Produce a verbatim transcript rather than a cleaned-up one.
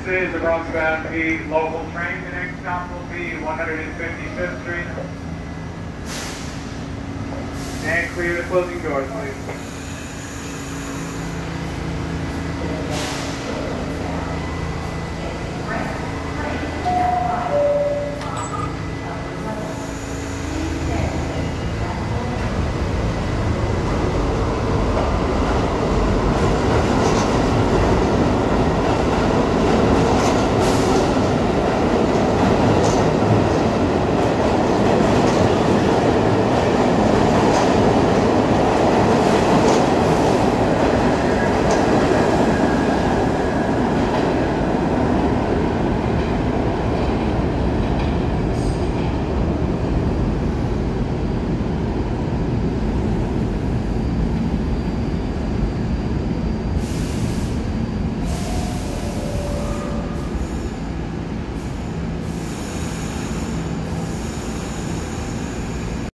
is the Bronx bound P local train. The next stop will be one hundred fifty-fifth Street. And clear the closing doors, please.